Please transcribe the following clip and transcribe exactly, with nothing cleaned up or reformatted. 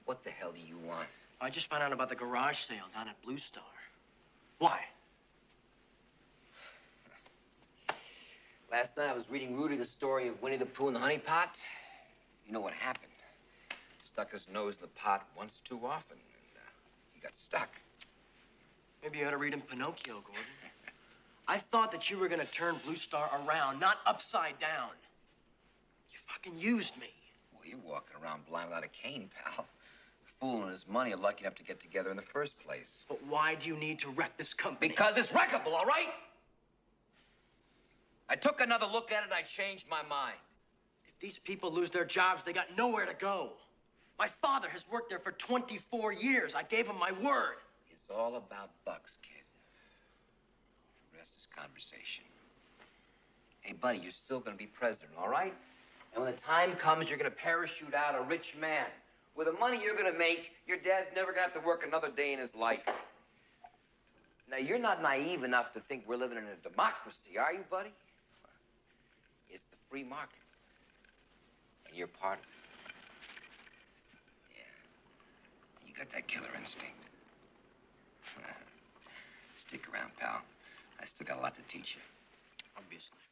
What the hell do you want? I just found out about the garage sale down at Blue Star. Why? Last night I was reading Rudy the story of Winnie the Pooh and the Honey Pot. You know what happened? Stuck his nose in the pot once too often, and uh, he got stuck. Maybe you ought to read him Pinocchio, Gordon. I thought that you were gonna turn Blue Star around, not upside down. You fucking used me. Well, you're walking around blind without a cane, pal. Fool and his money are lucky enough to get together in the first place. But why do you need to wreck this company? Because it's wreckable, all right? I took another look at it and I changed my mind. If these people lose their jobs, they got nowhere to go. My father has worked there for twenty-four years. I gave him my word. It's all about bucks, kid. The rest is conversation. Hey, buddy, you're still gonna be president, all right? And when the time comes, you're gonna parachute out a rich man. With the money you're gonna make, your dad's never gonna have to work another day in his life. Now, you're not naive enough to think we're living in a democracy, are you, buddy? It's the free market. And you're part of it. Yeah. You got that killer instinct. Stick around, pal. I still got a lot to teach you. Obviously.